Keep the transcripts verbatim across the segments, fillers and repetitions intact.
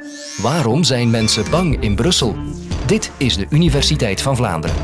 Waarom zijn mensen bang in Brussel? Dit is de Universiteit van Vlaanderen.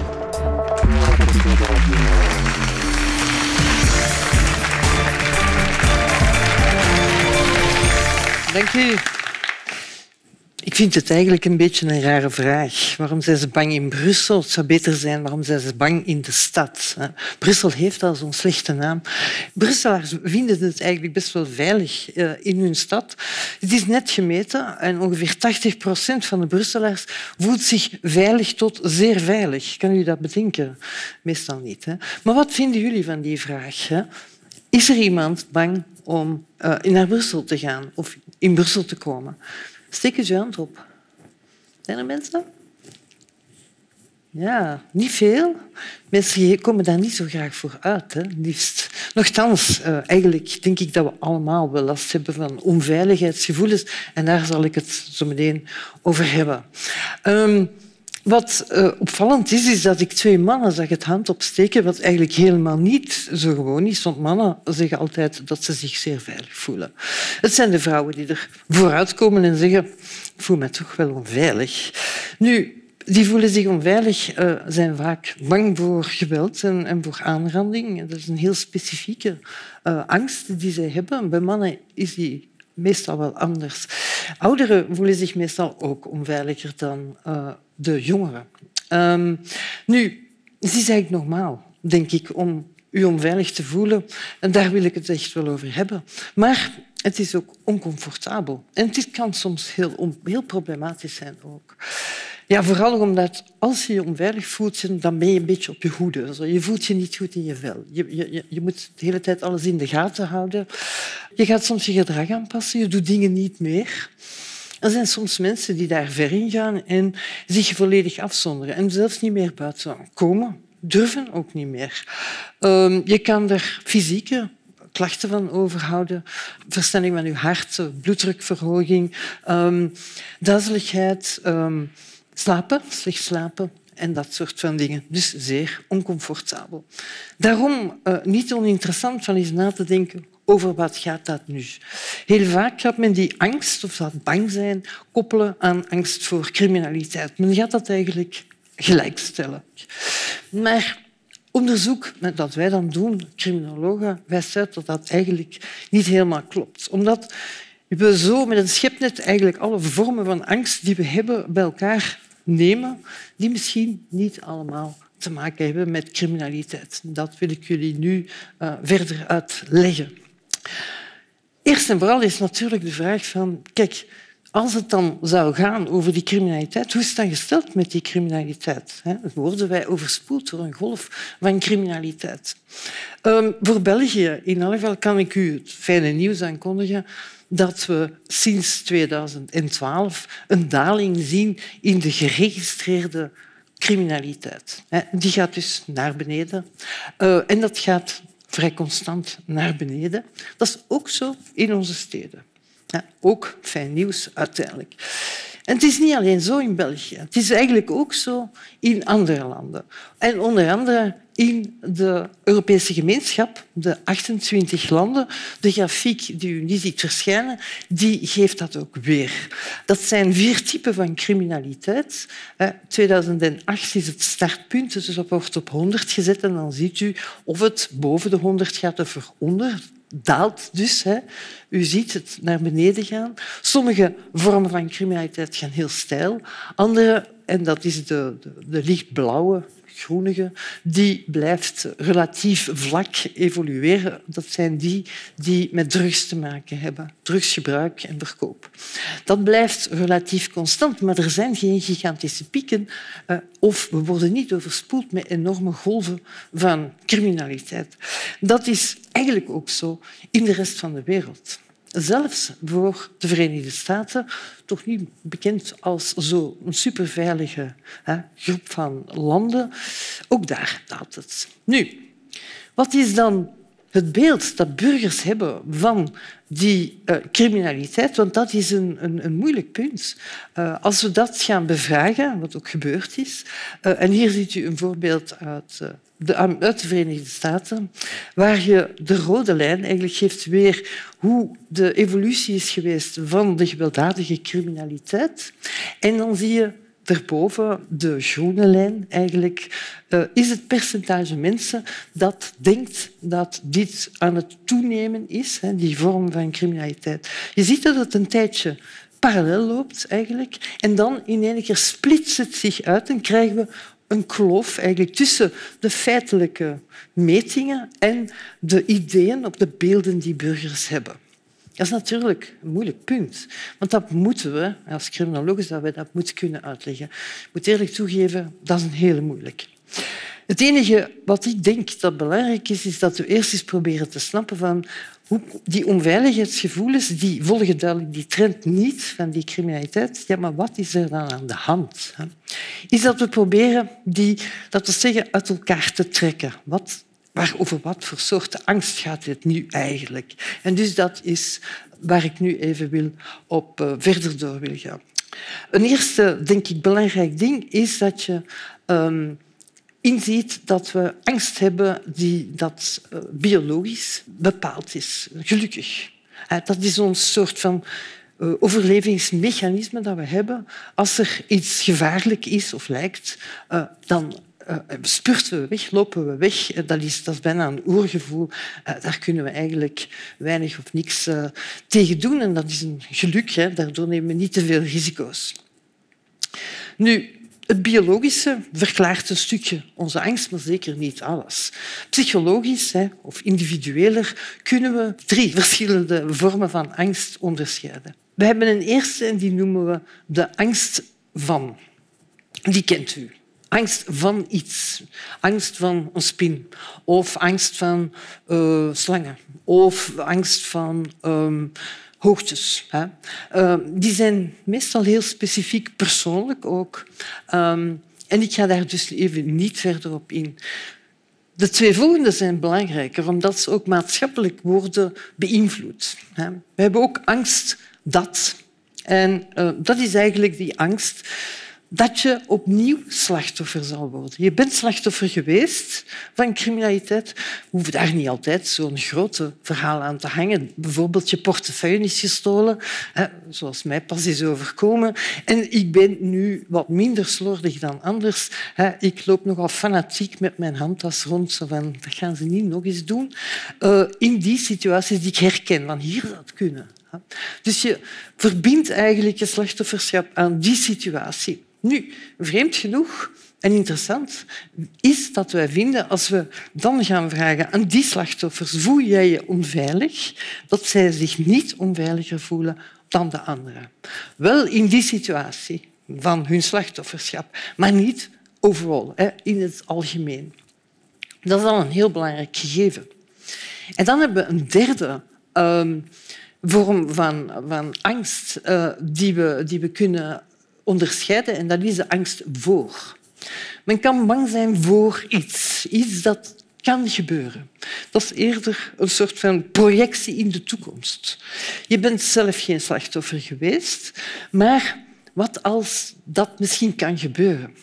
Dank u. Ik vind het eigenlijk een beetje een rare vraag. Waarom zijn ze bang in Brussel? Het zou beter zijn, waarom zijn ze bang in de stad? Brussel heeft al zo'n slechte naam. Brusselaars vinden het eigenlijk best wel veilig in hun stad. Het is net gemeten en ongeveer tachtig procent van de Brusselaars voelt zich veilig tot zeer veilig. Kan u dat bedenken? Meestal niet. Hè? Maar wat vinden jullie van die vraag? Hè? Is er iemand bang om uh, naar Brussel te gaan of in Brussel te komen? Steek eens je hand op. Zijn er mensen? Ja, niet veel. Mensen komen daar niet zo graag voor uit, hè, liefst. Nochtans, uh, eigenlijk denk ik dat we allemaal wel last hebben van onveiligheidsgevoelens. En daar zal ik het zo meteen over hebben. Um, Wat uh, opvallend is, is dat ik twee mannen zag het hand opsteken, wat eigenlijk helemaal niet zo gewoon is, want mannen zeggen altijd dat ze zich zeer veilig voelen. Het zijn de vrouwen die er vooruit komen en zeggen ik voel me toch wel onveilig. Nu, die voelen zich onveilig, uh, zijn vaak bang voor geweld en, en voor aanranding. Dat is een heel specifieke uh, angst die zij hebben. Bij mannen is die meestal wel anders. Ouderen voelen zich meestal ook onveiliger dan uh, de jongeren. Um, nu, het is eigenlijk normaal, denk ik, om u onveilig te voelen. En daar wil ik het echt wel over hebben. Maar het is ook oncomfortabel. En het kan soms heel, heel problematisch zijn ook. Ja, vooral omdat als je je onveilig voelt, dan ben je een beetje op je hoede. Je voelt je niet goed in je vel. Je, je, je moet de hele tijd alles in de gaten houden. Je gaat soms je gedrag aanpassen, je doet dingen niet meer. Er zijn soms mensen die daar ver in gaan en zich volledig afzonderen en zelfs niet meer buiten komen. Durven ook niet meer. Um, je kan er fysieke klachten van overhouden. Versnelling van je hart, bloeddrukverhoging, um, duizeligheid, um, slapen, slecht slapen en dat soort van dingen. Dus zeer oncomfortabel. Daarom uh, niet oninteressant van eens na te denken over wat gaat dat nu. Heel vaak gaat men die angst of dat bang zijn koppelen aan angst voor criminaliteit. Men gaat dat eigenlijk gelijkstellen. Maar onderzoek dat wij dan doen, criminologen, wijst uit dat dat eigenlijk niet helemaal klopt. Omdat we zo met een schepnet eigenlijk alle vormen van angst die we hebben bij elkaar nemen, die misschien niet allemaal te maken hebben met criminaliteit. Dat wil ik jullie nu uh, verder uitleggen. Eerst en vooral is natuurlijk de vraag van, kijk, als het dan zou gaan over die criminaliteit, hoe is het dan gesteld met die criminaliteit? Worden wij overspoeld door een golf van criminaliteit? Um, voor België, in elk geval, kan ik u het fijne nieuws aankondigen dat we sinds tweeduizend twaalf een daling zien in de geregistreerde criminaliteit. Die gaat dus naar beneden. Uh, en dat gaat vrij constant naar beneden. Dat is ook zo in onze steden. Ja, ook fijn nieuws uiteindelijk. En het is niet alleen zo in België. Het is eigenlijk ook zo in andere landen. En onder andere in de Europese gemeenschap, de achtentwintig landen. De grafiek die u niet ziet verschijnen, die geeft dat ook weer. Dat zijn vier typen van criminaliteit. tweeduizend acht is het startpunt, dus dat wordt op honderd gezet en dan ziet u of het boven de honderd gaat of eronder. Daalt dus. Hè. U ziet het naar beneden gaan. Sommige vormen van criminaliteit gaan heel steil. Andere, en dat is de, de, de lichtblauwe, groenige, die blijft relatief vlak evolueren. Dat zijn die die met drugs te maken hebben. Drugsgebruik en verkoop. Dat blijft relatief constant, maar er zijn geen gigantische pieken uh, of we worden niet overspoeld met enorme golven van criminaliteit. Dat is eigenlijk ook zo in de rest van de wereld. Zelfs voor de Verenigde Staten, toch niet bekend als zo'n superveilige hè, groep van landen, ook daar daalt het. Nu, wat is dan het beeld dat burgers hebben van die uh, criminaliteit, want dat is een, een, een moeilijk punt. Uh, als we dat gaan bevragen, wat ook gebeurd is, uh, en hier ziet u een voorbeeld uit, uh, de, uit de Verenigde Staten, waar je de rode lijn eigenlijk geeft weer hoe de evolutie is geweest van de gewelddadige criminaliteit. En dan zie je daarboven, de groene lijn, eigenlijk, uh, is het percentage mensen dat denkt dat dit aan het toenemen is, hè, die vorm van criminaliteit. Je ziet dat het een tijdje parallel loopt, eigenlijk, en dan in één keer splitst het zich uit en krijgen we een kloof eigenlijk tussen de feitelijke metingen en de ideeën of de beelden die burgers hebben. Dat is natuurlijk een moeilijk punt, want dat moeten we, als criminologen, dat we dat moeten kunnen uitleggen. Ik moet eerlijk toegeven, dat is een hele moeilijk. Het enige wat ik denk dat belangrijk is, is dat we eerst eens proberen te snappen van hoe die onveiligheidsgevoelens, die volgen duidelijk die trend niet van die criminaliteit. Ja, maar wat is er dan aan de hand? Is dat we proberen die, dat we zeggen, uit elkaar te trekken. Wat Maar over wat voor soort angst gaat het nu eigenlijk? En dus dat is waar ik nu even wil op uh, verder door wil gaan. Een eerste, denk ik, belangrijk ding is dat je um, inziet dat we angst hebben die dat uh, biologisch bepaald is. Gelukkig. Uh, dat is ons soort van uh, overlevingsmechanisme dat we hebben. Als er iets gevaarlijk is of lijkt, uh, dan Uh, spurten we weg, lopen we weg. Dat is, dat is bijna een oergevoel. Uh, daar kunnen we eigenlijk weinig of niks uh, tegen doen. En dat is een geluk. Hè. Daardoor nemen we niet te veel risico's. Nu, het biologische verklaart een stukje onze angst, maar zeker niet alles. Psychologisch hè, of individueler kunnen we drie verschillende vormen van angst onderscheiden. We hebben een eerste en die noemen we de angst van. Die kent u. Angst van iets. Angst van een spin. Of angst van uh, slangen. Of angst van um, hoogtes. Hè. Uh, die zijn meestal heel specifiek persoonlijk ook. Um, en ik ga daar dus even niet verder op in. De twee volgende zijn belangrijker, omdat ze ook maatschappelijk worden beïnvloed. Hè. We hebben ook angst dat. En uh, dat is eigenlijk die angst dat je opnieuw slachtoffer zal worden. Je bent slachtoffer geweest van criminaliteit. We hoeven daar niet altijd zo'n grote verhaal aan te hangen. Bijvoorbeeld je portefeuille is gestolen, hè, zoals mij pas is overkomen. En ik ben nu wat minder slordig dan anders. Hè. Ik loop nogal fanatiek met mijn handtas rond. Zo van, dat gaan ze niet nog eens doen. Uh, in die situaties die ik herken. Van hier zou het kunnen. Dus je verbindt eigenlijk je slachtofferschap aan die situatie. Nu, vreemd genoeg en interessant is dat wij vinden, als we dan gaan vragen aan die slachtoffers, voel jij je onveilig, dat zij zich niet onveiliger voelen dan de anderen. Wel in die situatie van hun slachtofferschap, maar niet overal, in het algemeen. Dat is al een heel belangrijk gegeven. En dan hebben we een derde um, vorm van, van angst uh, die, we, die we kunnen onderscheiden, en dat is de angst voor. Men kan bang zijn voor iets, iets dat kan gebeuren. Dat is eerder een soort van projectie in de toekomst. Je bent zelf geen slachtoffer geweest, maar wat als dat misschien kan gebeuren?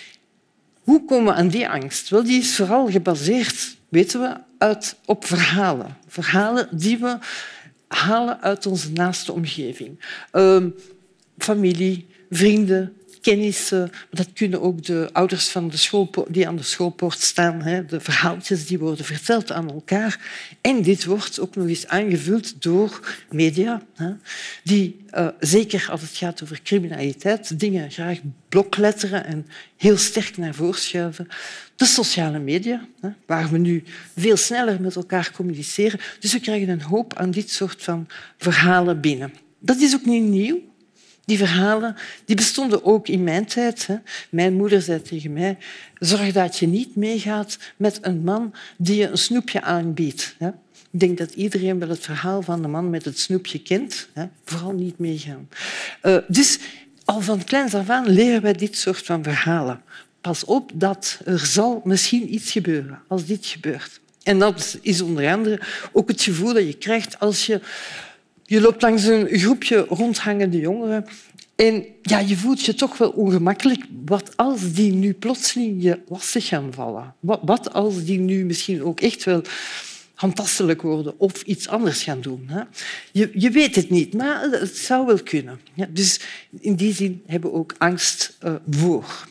Hoe komen we aan die angst? Wel, die is vooral gebaseerd, weten we, uit, op verhalen. Verhalen die we halen uit onze naaste omgeving. Uh, familie, vrienden, kennissen. Dat kunnen ook de ouders van de schoolpoort, die aan de schoolpoort staan. Hè. De verhaaltjes die worden verteld aan elkaar. En dit wordt ook nog eens aangevuld door media, hè, die, uh, zeker als het gaat over criminaliteit, dingen graag blokletteren en heel sterk naar voren schuiven. De sociale media, hè, waar we nu veel sneller met elkaar communiceren. Dus we krijgen een hoop aan dit soort van verhalen binnen. Dat is ook niet nieuw. Die verhalen die bestonden ook in mijn tijd. Hè. Mijn moeder zei tegen mij, zorg dat je niet meegaat met een man die je een snoepje aanbiedt. Hè. Ik denk dat iedereen wel het verhaal van de man met het snoepje kent. Hè. Vooral niet meegaan. Uh, dus al van kleins af aan leren wij dit soort van verhalen. Pas op, dat er zal misschien iets gebeuren als dit gebeurt. En dat is onder andere ook het gevoel dat je krijgt als je... Je loopt langs een groepje rondhangende jongeren en ja, je voelt je toch wel ongemakkelijk. Wat als die nu plotseling je lastig gaan vallen? Wat als die nu misschien ook echt wel handtastelijk worden of iets anders gaan doen? Hè? Je, je weet het niet, maar het zou wel kunnen. Ja, dus in die zin hebben we ook angst uh, voor.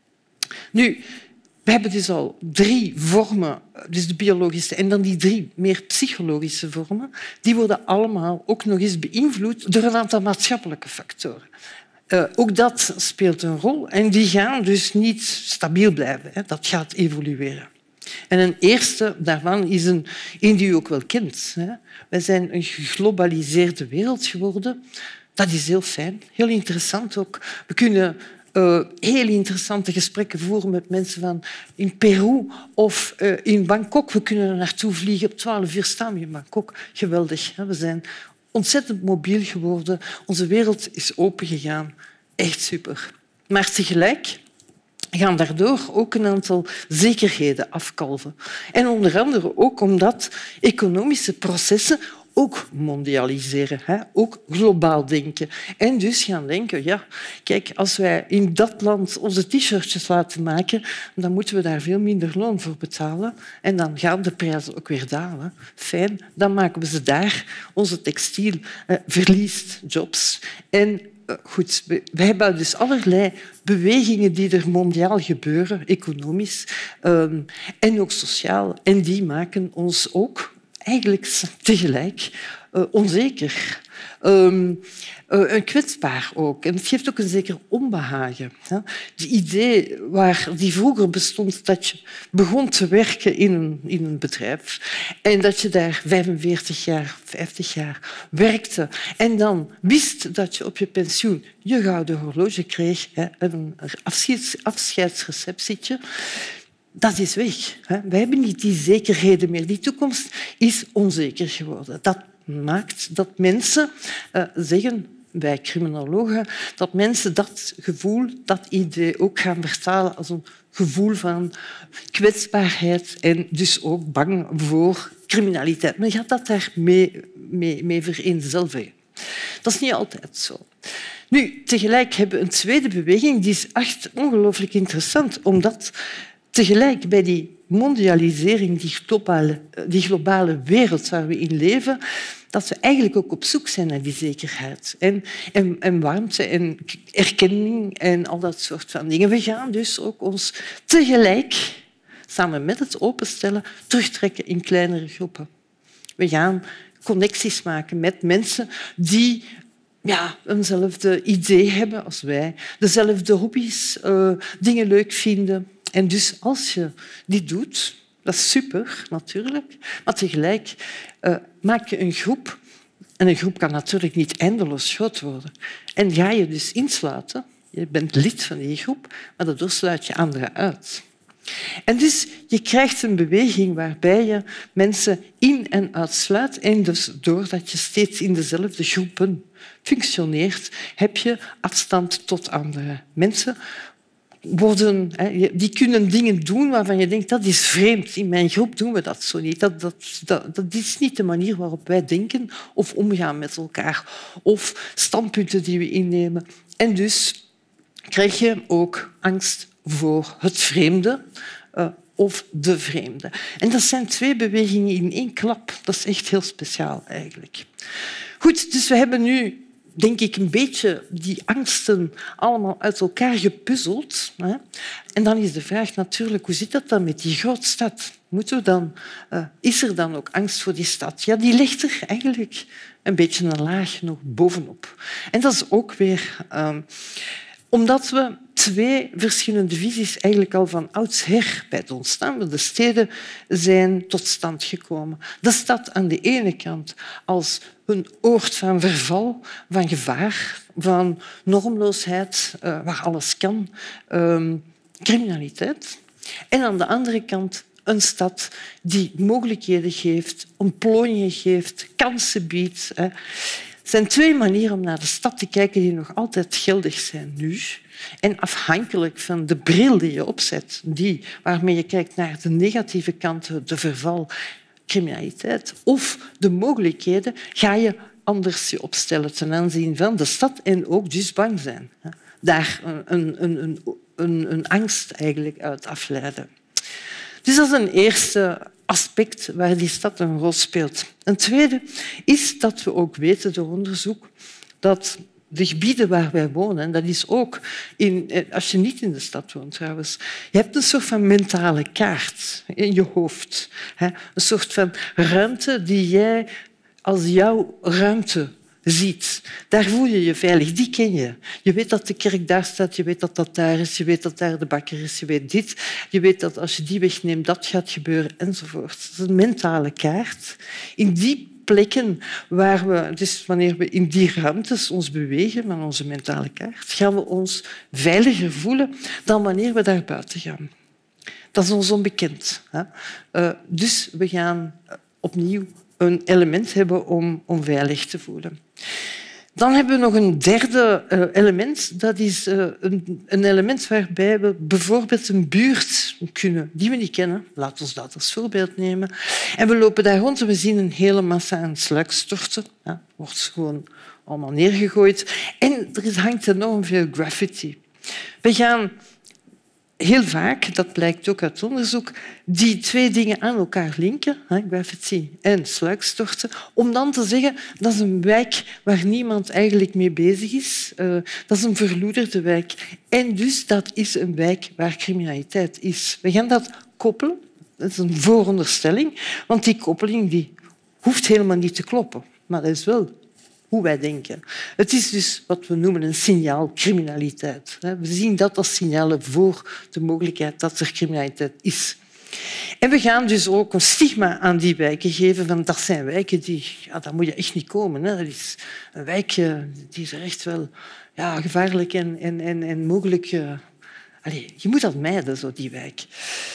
Nu, we hebben dus al drie vormen, dus de biologische en dan die drie meer psychologische vormen, die worden allemaal ook nog eens beïnvloed door een aantal maatschappelijke factoren. Uh, ook dat speelt een rol en die gaan dus niet stabiel blijven. Hè. Dat gaat evolueren. En een eerste daarvan is een, een die u ook wel kent. Hè. Wij zijn een geglobaliseerde wereld geworden. Dat is heel fijn, heel interessant ook. We kunnen uh, heel interessante gesprekken voeren met mensen van in Peru of uh, in Bangkok. We kunnen er naartoe vliegen. Op twaalf uur staan we in Bangkok. Geweldig. Hè. We zijn ontzettend mobiel geworden. Onze wereld is opengegaan. Echt super. Maar tegelijk gaan daardoor ook een aantal zekerheden afkalven. En onder andere ook omdat economische processen ook mondialiseren, hè? Ook globaal denken. En dus gaan denken, ja, kijk, als wij in dat land onze t-shirtjes laten maken, dan moeten we daar veel minder loon voor betalen. En dan gaan de prijzen ook weer dalen. Fijn, dan maken we ze daar. Onze textiel eh, verliest jobs. En uh, goed, we, we hebben dus allerlei bewegingen die er mondiaal gebeuren, economisch um, en ook sociaal. En die maken ons ook eigenlijk tegelijk uh, onzeker. Um, uh, kwetsbaar ook. En het geeft ook een zeker onbehagen. Hè. Het idee waar die vroeger bestond dat je begon te werken in een, in een bedrijf en dat je daar vijfenveertig jaar, vijftig jaar werkte en dan wist dat je op je pensioen je gouden horloge kreeg, hè, een afscheids, afscheidsreceptietje. Dat is weg. We hebben niet die zekerheden meer. Die toekomst is onzeker geworden. Dat maakt dat mensen uh, zeggen, wij criminologen, dat mensen dat gevoel, dat idee ook gaan vertalen als een gevoel van kwetsbaarheid en dus ook bang voor criminaliteit. Men gaat dat daarmee mee, mee vereenzelvigen. Dat is niet altijd zo. Nu, tegelijk hebben we een tweede beweging, die is echt ongelooflijk interessant, omdat tegelijk bij die mondialisering, die globale, die globale wereld waar we in leven, dat we eigenlijk ook op zoek zijn naar die zekerheid en, en, en warmte en erkenning en al dat soort van dingen. We gaan dus ook ons tegelijk, samen met het openstellen, terugtrekken in kleinere groepen. We gaan connecties maken met mensen die ja, eenzelfde idee hebben als wij, dezelfde hobby's, uh, dingen leuk vinden. En dus als je dit doet, dat is super natuurlijk, maar tegelijk uh, maak je een groep. En een groep kan natuurlijk niet eindeloos groot worden. En ga je dus insluiten, je bent lid van die groep, maar daardoor sluit je anderen uit. En dus je krijgt een beweging waarbij je mensen in- en uitsluit. En dus doordat je steeds in dezelfde groepen functioneert, heb je afstand tot andere mensen. Worden, die kunnen dingen doen waarvan je denkt dat is vreemd. In mijn groep doen we dat zo niet. Dat, dat, dat, dat is niet de manier waarop wij denken of omgaan met elkaar. Of standpunten die we innemen. En dus krijg je ook angst voor het vreemde uh, of de vreemde. En dat zijn twee bewegingen in één klap. Dat is echt heel speciaal eigenlijk. Goed, dus we hebben nu denk ik, een beetje die angsten allemaal uit elkaar gepuzzeld. Hè? En dan is de vraag natuurlijk, hoe zit dat dan met die grootstad? Moeten we dan, uh, is er dan ook angst voor die stad? Ja, die ligt er eigenlijk een beetje een laag nog bovenop. En dat is ook weer uh, omdat we twee verschillende visies eigenlijk al van oudsher bij het ontstaan van de steden zijn tot stand gekomen. De stad aan de ene kant als een oord van verval, van gevaar, van normloosheid, uh, waar alles kan, uh, criminaliteit. En aan de andere kant een stad die mogelijkheden geeft, ontplooiingen geeft, kansen biedt. Hè. Er zijn twee manieren om naar de stad te kijken die nog altijd geldig zijn nu. En afhankelijk van de bril die je opzet, die waarmee je kijkt naar de negatieve kanten, de verval, criminaliteit of de mogelijkheden, ga je anders je opstellen ten aanzien van de stad en ook dus bang zijn. Daar een, een, een, een, een angst eigenlijk uit afleiden. Dus dat is een eerste aspect waar die stad een rol speelt. Een tweede is dat we ook weten door onderzoek dat de gebieden waar wij wonen, dat is ook in, als je niet in de stad woont trouwens, je hebt een soort van mentale kaart in je hoofd. Een soort van ruimte die jij als jouw ruimte ziet. Daar voel je je veilig, die ken je. Je weet dat de kerk daar staat, je weet dat dat daar is, je weet dat daar de bakker is, je weet dit. Je weet dat als je die wegneemt, dat gaat gebeuren, enzovoort. Dat is een mentale kaart. In die plekken waar we, dus wanneer we in die ruimtes ons bewegen met onze mentale kaart, gaan we ons veiliger voelen dan wanneer we daar buiten gaan. Dat is ons onbekend. Hè? Uh, dus we gaan opnieuw een element hebben om, om veilig te voelen. Dan hebben we nog een derde uh, element. Dat is uh, een, een element waarbij we bijvoorbeeld een buurt kunnen die we niet kennen. Laten we dat als voorbeeld nemen. En we lopen daar rond en we zien een hele massa aan sluikstorten. Ja, wordt gewoon allemaal neergegooid. En er hangt enorm veel graffiti. We gaan heel vaak, dat blijkt ook uit onderzoek, die twee dingen aan elkaar linken, graffiti en sluikstorten, om dan te zeggen dat is een wijk waar niemand eigenlijk mee bezig is. Uh, dat is een verloederde wijk. En dus dat is een wijk waar criminaliteit is. We gaan dat koppelen. Dat is een vooronderstelling, want die koppeling die hoeft helemaal niet te kloppen. Maar dat is wel hoe wij denken. Het is dus wat we noemen een signaalcriminaliteit. We zien dat als signalen voor de mogelijkheid dat er criminaliteit is. En we gaan dus ook een stigma aan die wijken geven. Van dat zijn wijken die... Ja, daar moet je echt niet komen. Hè. Dat is een wijk die is echt wel ja, gevaarlijk en, en, en, en mogelijk... Uh... Allee, je moet dat mijden, zo, die wijk.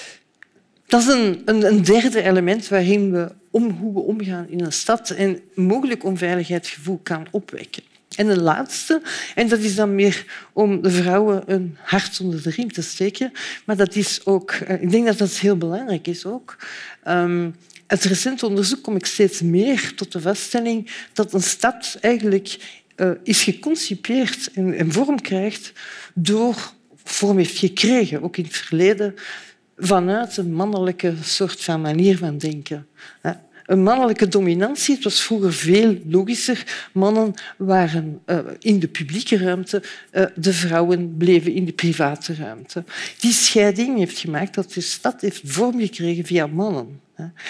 Dat is een, een, een derde element waarin we om hoe we omgaan in een stad en mogelijk onveiligheidsgevoel kan opwekken. En een laatste, en dat is dan meer om de vrouwen een hart onder de riem te steken, maar dat is ook, ik denk dat dat heel belangrijk is ook. Um, uit recent onderzoek kom ik steeds meer tot de vaststelling dat een stad eigenlijk uh, is geconcipeerd en, en vorm krijgt door, vorm heeft gekregen, ook in het verleden, vanuit een mannelijke soort van manier van denken. Een mannelijke dominantie. Het was vroeger veel logischer. Mannen waren uh, in de publieke ruimte, uh, de vrouwen bleven in de private ruimte. Die scheiding heeft gemaakt dat de stad heeft vorm gekregen via mannen.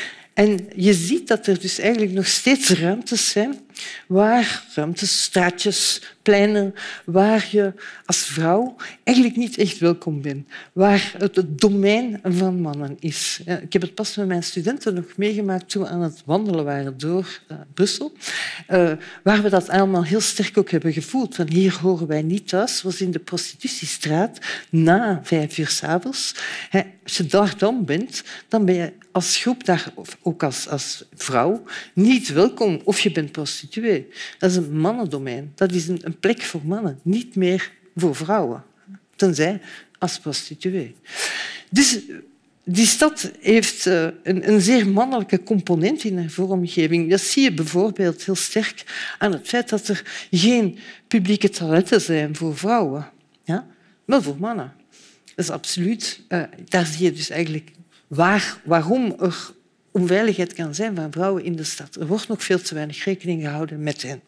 En je ziet dat er dus eigenlijk nog steeds ruimtes zijn, waar ruimtes, straatjes, pleinen, waar je als vrouw eigenlijk niet echt welkom bent, waar het het domein van mannen is. Ik heb het pas met mijn studenten nog meegemaakt toen we aan het wandelen waren door uh, Brussel, uh, waar we dat allemaal heel sterk ook hebben gevoeld. Van hier horen wij niet thuis. Het was in de prostitutiestraat na vijf uur 's avonds. Als je daar dan bent, dan ben je als groep, daar, of ook als, als vrouw, niet welkom of je bent prostituee. Dat is een mannendomein. Dat is een, een plek voor mannen, niet meer voor vrouwen. Tenzij als prostituee. Dus die stad heeft uh, een, een zeer mannelijke component in haar vormgeving. Dat zie je bijvoorbeeld heel sterk aan het feit dat er geen publieke toiletten zijn voor vrouwen. Ja? Wel voor mannen. Dat is absoluut. Uh, daar zie je dus eigenlijk waar, waarom er onveiligheid kan zijn van vrouwen in de stad. Er wordt nog veel te weinig rekening gehouden met hen.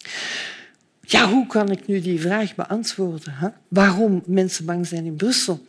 Ja, hoe kan ik nu die vraag beantwoorden? Hè? Waarom mensen bang zijn in Brussel?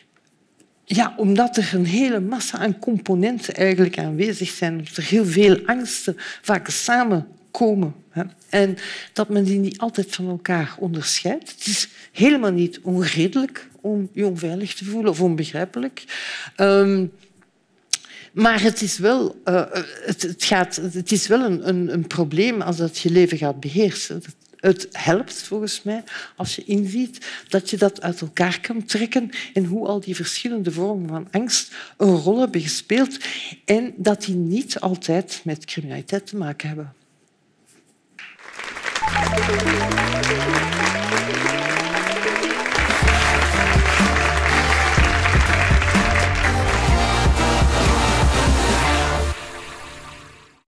Ja, omdat er een hele massa aan componenten eigenlijk aanwezig zijn. Dat er heel veel angsten vaak samenkomen. Hè? En dat men die niet altijd van elkaar onderscheidt. Het is helemaal niet onredelijk om je onveilig te voelen of onbegrijpelijk. Um, Maar het is wel, uh, het, het gaat, het is wel een, een, een probleem als dat je leven gaat beheersen. Het helpt volgens mij als je inziet dat je dat uit elkaar kan trekken en hoe al die verschillende vormen van angst een rol hebben gespeeld en dat die niet altijd met criminaliteit te maken hebben. Applaus